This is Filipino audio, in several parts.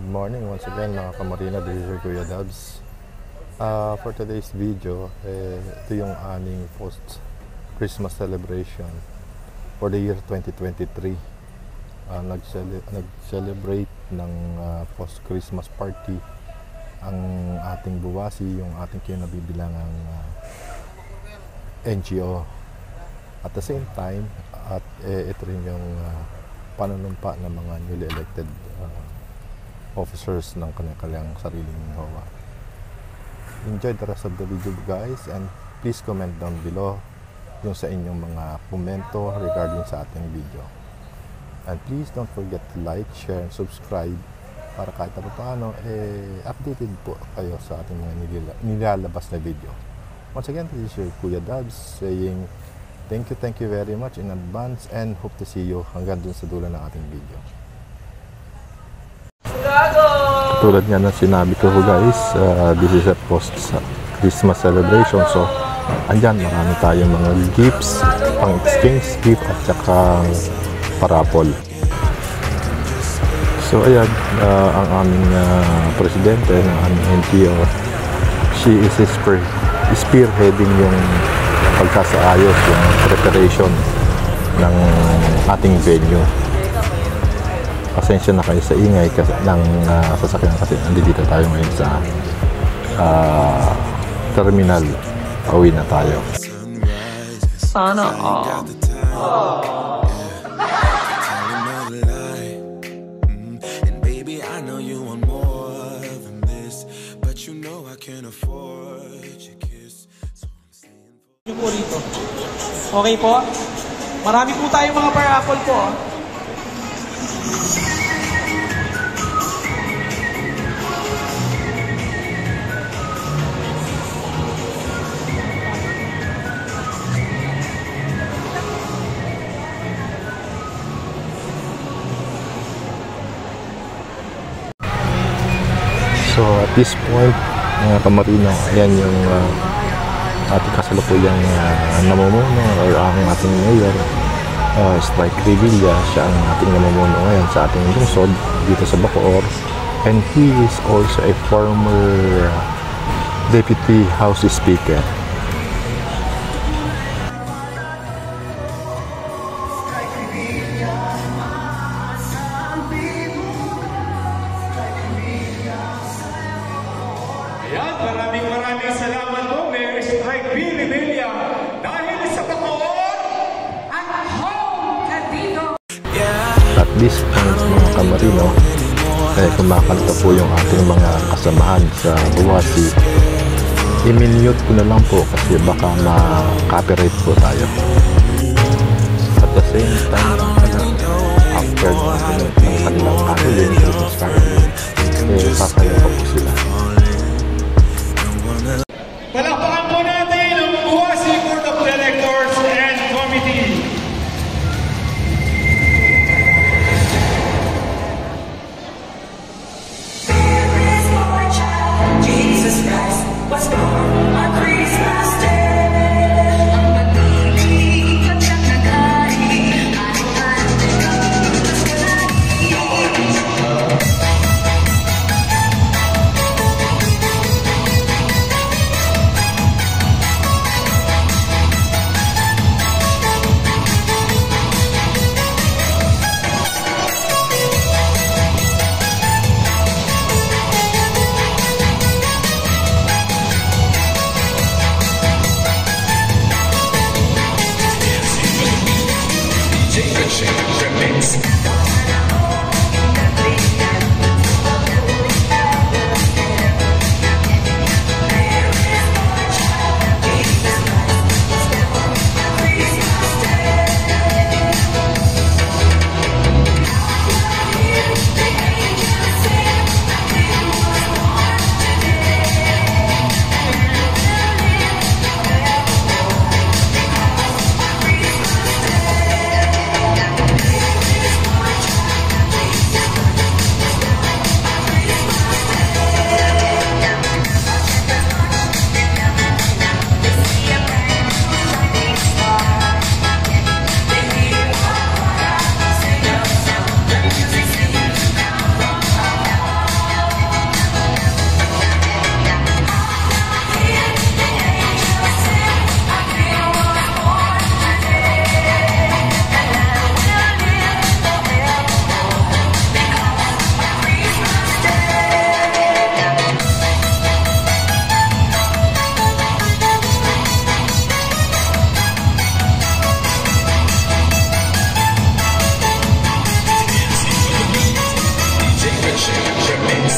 Good morning once again mga kamarina, this is Kuya Dabs. For today's video, ito yung aming post-Christmas celebration for the year 2023. Nag-celebrate ng post-Christmas party ang ating buwasi, yung ating kinabibilangang NGO. At the same time, at ito rin yung panunumpa ng mga newly elected officers ng kanilang sariling HOA. Enjoy the rest of the video guys, and please comment down below yung sa inyong mga komento regarding sa ating video. And please don't forget to like, share, and subscribe para kahit paano updated po kayo sa ating mga nilalabas na video. Once again, this is your Kuya Dabs saying thank you very much in advance, and hope to see you hanggang dun sa dulo ng ating video. Tulad nga ng sinabi ko guys, this is a post-Christmas celebration. So, andyan marami tayong mga gifts, pang-exchange gift at saka parapol. So, ayan, ang aming presidente ng aming NGO, she is spearheading yung pagkasaayos, yung preparation ng ating venue. Pasensya na kayo sa ingay ng sasakyan kasi nandito tayo ngayon sa terminal. Pauwi na tayo. Sana all. And baby, I know you want more than this, but you know I can't afford your kiss. So I'm staying for po rito. Okay po? Marami po tayong mga parapol po. So at this point, mga kamarino, ayan yung ating kasalukuyang namumuno or ang ating mayor, Strike Revilla. Siya ang ating namumuno ngayon sa ating lungsod dito sa Bacoor, and he is also a former Deputy House Speaker. Maraming salamat po, Mayor Strike Revilla, dahil sa Bacoor ang home Cavite. At this point mga kamarino, kumakanta po yung ating mga kasamahan sa buwasi. I-mute ko na lang po kasi baka ma-copyright po tayo. At the same time, after ng kanilang caroling, Christmas caroling, sasayaw pa po sila. Palakpakan po natin ang Buwasi Board of Directors and Committee. Jesus Christ was born on Christmas Day.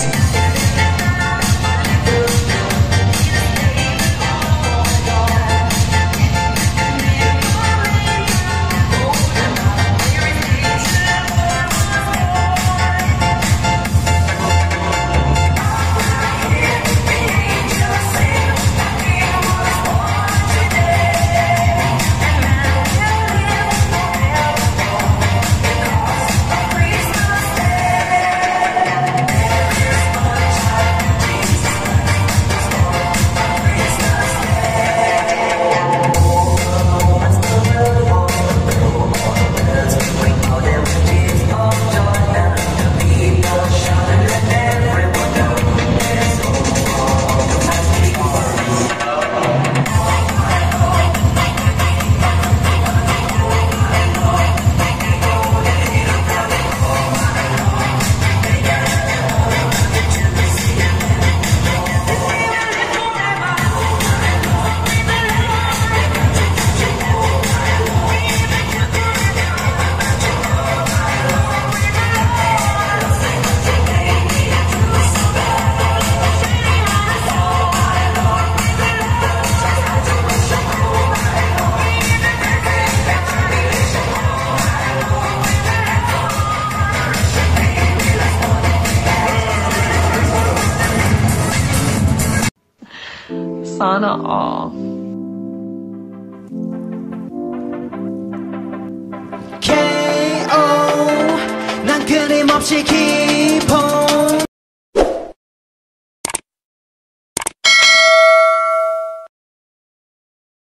Sana all. KO 난 끊임없이